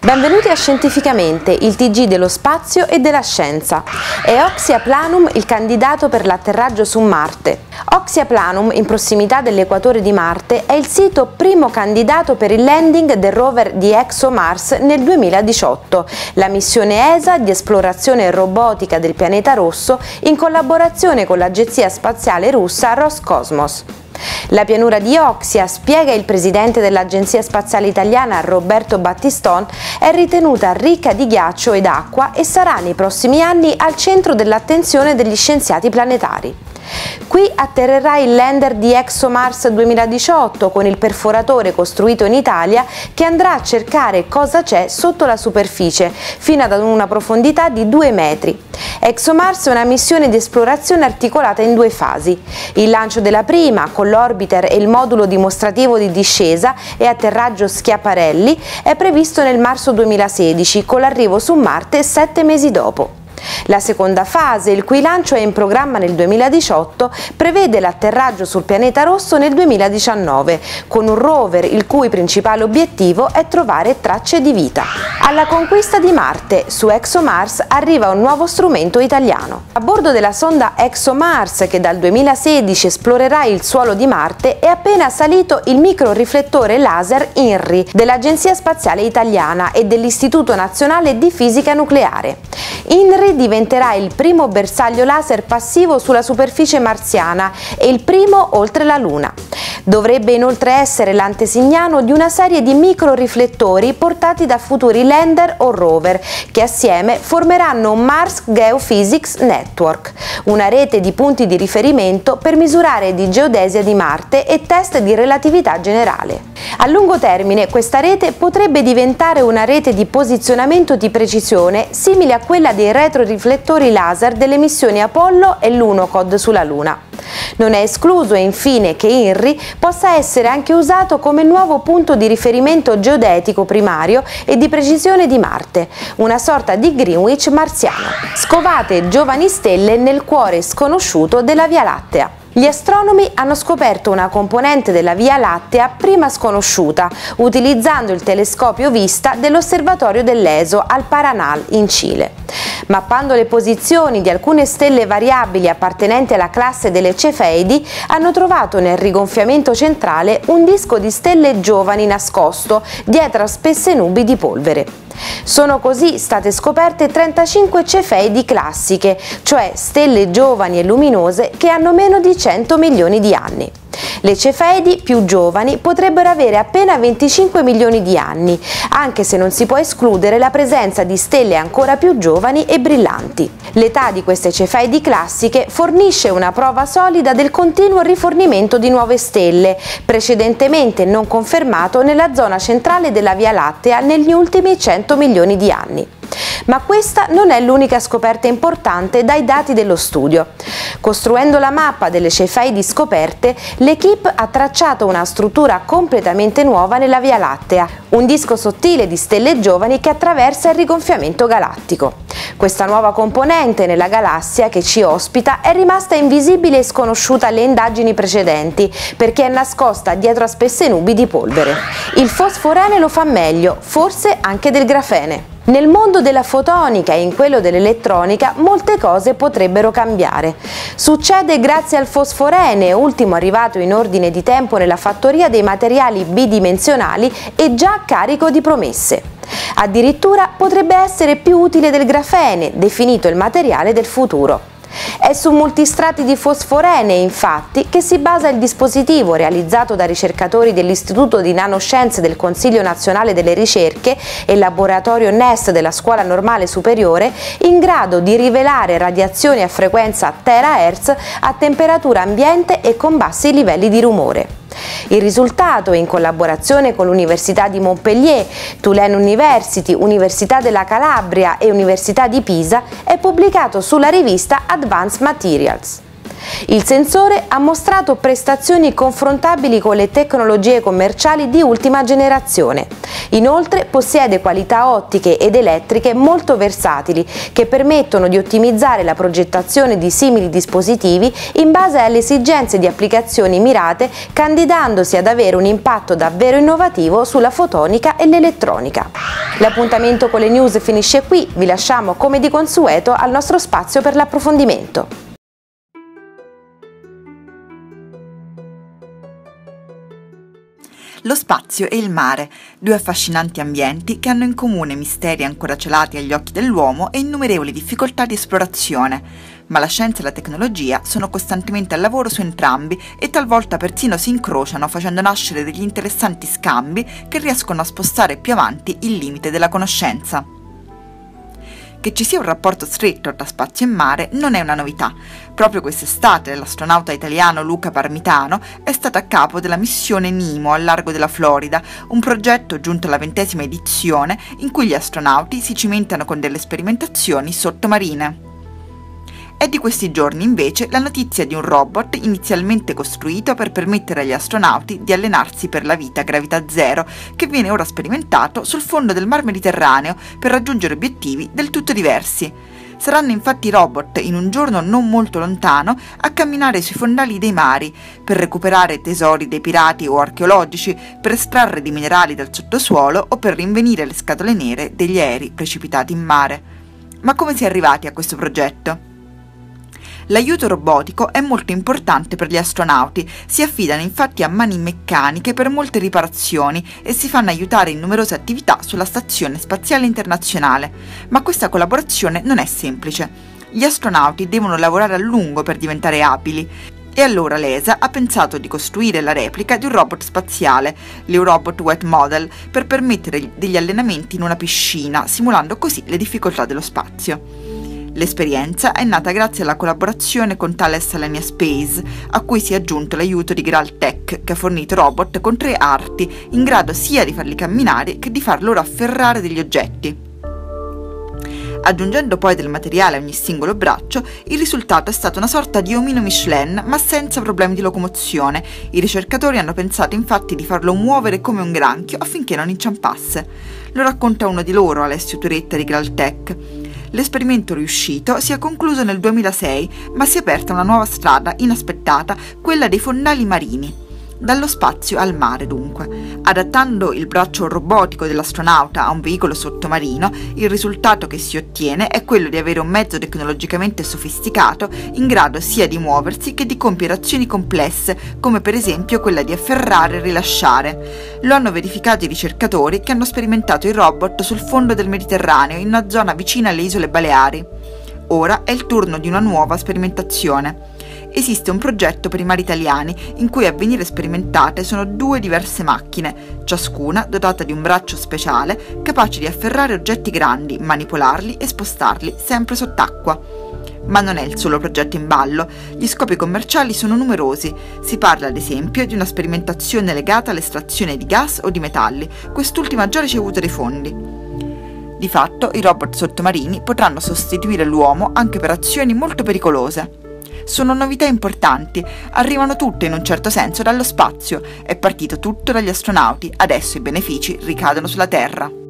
Benvenuti a Scientificamente, il TG dello spazio e della scienza. È Oxia Planum il candidato per l'atterraggio su Marte. Oxia Planum, in prossimità dell'equatore di Marte, è il sito primo candidato per il landing del rover di ExoMars nel 2018, la missione ESA di esplorazione e robotica del pianeta rosso in collaborazione con l'agenzia spaziale russa Roscosmos. La pianura di Oxia, spiega il presidente dell'Agenzia Spaziale Italiana Roberto Battiston, è ritenuta ricca di ghiaccio ed acqua e sarà nei prossimi anni al centro dell'attenzione degli scienziati planetari. Qui atterrerà il lander di ExoMars 2018 con il perforatore costruito in Italia che andrà a cercare cosa c'è sotto la superficie fino ad una profondità di 2 metri. ExoMars è una missione di esplorazione articolata in 2 fasi. Il lancio della prima, con l'orbiter e il modulo dimostrativo di discesa e atterraggio Schiaparelli, è previsto nel marzo 2016 con l'arrivo su Marte 7 mesi dopo. La seconda fase, il cui lancio è in programma nel 2018, prevede l'atterraggio sul pianeta rosso nel 2019, con un rover il cui principale obiettivo è trovare tracce di vita. Alla conquista di Marte, su ExoMars arriva un nuovo strumento italiano. A bordo della sonda ExoMars, che dal 2016 esplorerà il suolo di Marte, è appena salito il microriflettore laser INRI dell'Agenzia Spaziale Italiana e dell'Istituto Nazionale di Fisica Nucleare. INRI diventerà il primo bersaglio laser passivo sulla superficie marziana e il primo oltre la Luna. Dovrebbe inoltre essere l'antesignano di una serie di microriflettori portati da futuri lander o rover che assieme formeranno un Mars Geophysics Network, una rete di punti di riferimento per misurare di geodesia di Marte e test di relatività generale. A lungo termine questa rete potrebbe diventare una rete di posizionamento di precisione simile a quella dei retroriflettori laser delle missioni Apollo e Lunokhod sulla Luna. Non è escluso infine che INRI possa essere anche usato come nuovo punto di riferimento geodetico primario e di precisione di Marte, una sorta di Greenwich marziano. Scovate giovani stelle nel cuore sconosciuto della Via Lattea. Gli astronomi hanno scoperto una componente della Via Lattea prima sconosciuta, utilizzando il telescopio VISTA dell'osservatorio dell'ESO al Paranal in Cile. Mappando le posizioni di alcune stelle variabili appartenenti alla classe delle Cefeidi, hanno trovato nel rigonfiamento centrale un disco di stelle giovani nascosto dietro a spesse nubi di polvere. Sono così state scoperte 35 Cefeidi classiche, cioè stelle giovani e luminose che hanno meno di 100 milioni di anni. Le Cefeidi più giovani potrebbero avere appena 25 milioni di anni, anche se non si può escludere la presenza di stelle ancora più giovani e brillanti. L'età di queste Cefeidi classiche fornisce una prova solida del continuo rifornimento di nuove stelle, precedentemente non confermato nella zona centrale della Via Lattea negli ultimi 100 milioni di anni. Ma questa non è l'unica scoperta importante dai dati dello studio. Costruendo la mappa delle Cefeidi scoperte, l'equipe ha tracciato una struttura completamente nuova nella Via Lattea, un disco sottile di stelle giovani che attraversa il rigonfiamento galattico. Questa nuova componente nella galassia che ci ospita è rimasta invisibile e sconosciuta alle indagini precedenti perché è nascosta dietro a spesse nubi di polvere. Il fosforene lo fa meglio, forse anche del grafene. Nel mondo della fotonica e in quello dell'elettronica molte cose potrebbero cambiare. Succede grazie al fosforene, ultimo arrivato in ordine di tempo nella fattoria dei materiali bidimensionali e già carico di promesse. Addirittura potrebbe essere più utile del grafene, definito il materiale del futuro. È su multistrati di fosforene, infatti, che si basa il dispositivo realizzato da ricercatori dell'Istituto di Nanoscienze del Consiglio Nazionale delle Ricerche e il laboratorio NEST della Scuola Normale Superiore, in grado di rivelare radiazioni a frequenza terahertz a temperatura ambiente e con bassi livelli di rumore. Il risultato, in collaborazione con l'Università di Montpellier, Tulane University, Università della Calabria e Università di Pisa, è pubblicato sulla rivista Advanced Materials. Il sensore ha mostrato prestazioni confrontabili con le tecnologie commerciali di ultima generazione. Inoltre possiede qualità ottiche ed elettriche molto versatili che permettono di ottimizzare la progettazione di simili dispositivi in base alle esigenze di applicazioni mirate, candidandosi ad avere un impatto davvero innovativo sulla fotonica e l'elettronica. L'appuntamento con le news finisce qui, vi lasciamo come di consueto al nostro spazio per l'approfondimento. Lo spazio e il mare, due affascinanti ambienti che hanno in comune misteri ancora celati agli occhi dell'uomo e innumerevoli difficoltà di esplorazione, ma la scienza e la tecnologia sono costantemente al lavoro su entrambi e talvolta persino si incrociano facendo nascere degli interessanti scambi che riescono a spostare più avanti il limite della conoscenza. Che ci sia un rapporto stretto tra spazio e mare non è una novità. Proprio quest'estate l'astronauta italiano Luca Parmitano è stato a capo della missione NIMO al largo della Florida, un progetto giunto alla 20ª edizione in cui gli astronauti si cimentano con delle sperimentazioni sottomarine. È di questi giorni invece la notizia di un robot inizialmente costruito per permettere agli astronauti di allenarsi per la vita a gravità zero, che viene ora sperimentato sul fondo del Mar Mediterraneo per raggiungere obiettivi del tutto diversi. Saranno infatti i robot, in un giorno non molto lontano, a camminare sui fondali dei mari, per recuperare tesori dei pirati o archeologici, per estrarre dei minerali dal sottosuolo o per rinvenire le scatole nere degli aerei precipitati in mare. Ma come si è arrivati a questo progetto? L'aiuto robotico è molto importante per gli astronauti, si affidano infatti a mani meccaniche per molte riparazioni e si fanno aiutare in numerose attività sulla Stazione Spaziale Internazionale, ma questa collaborazione non è semplice. Gli astronauti devono lavorare a lungo per diventare abili. E allora l'ESA ha pensato di costruire la replica di un robot spaziale, l'Eurobot Wet Model, per permettere degli allenamenti in una piscina, simulando così le difficoltà dello spazio. L'esperienza è nata grazie alla collaborazione con Thales Alenia Space, a cui si è aggiunto l'aiuto di Graltech, che ha fornito robot con 3 arti, in grado sia di farli camminare che di far loro afferrare degli oggetti. Aggiungendo poi del materiale a ogni singolo braccio, il risultato è stato una sorta di omino Michelin, ma senza problemi di locomozione. I ricercatori hanno pensato infatti di farlo muovere come un granchio affinché non inciampasse. Lo racconta uno di loro, Alessio Turetta di Graltech. L'esperimento riuscito si è concluso nel 2006, ma si è aperta una nuova strada inaspettata, quella dei fondali marini. Dallo spazio al mare dunque. Adattando il braccio robotico dell'astronauta a un veicolo sottomarino, il risultato che si ottiene è quello di avere un mezzo tecnologicamente sofisticato in grado sia di muoversi che di compiere azioni complesse, come per esempio quella di afferrare e rilasciare. Lo hanno verificato i ricercatori che hanno sperimentato il robot sul fondo del Mediterraneo, in una zona vicina alle isole Baleari. Ora è il turno di una nuova sperimentazione. Esiste un progetto per i mari italiani in cui a venire sperimentate sono 2 diverse macchine, ciascuna dotata di un braccio speciale capace di afferrare oggetti grandi, manipolarli e spostarli sempre sott'acqua. Ma non è il solo progetto in ballo, gli scopi commerciali sono numerosi. Si parla ad esempio di una sperimentazione legata all'estrazione di gas o di metalli, quest'ultima ha già ricevuto dei fondi. Di fatto i robot sottomarini potranno sostituire l'uomo anche per azioni molto pericolose. Sono novità importanti, arrivano tutte in un certo senso dallo spazio, è partito tutto dagli astronauti, adesso i benefici ricadono sulla Terra.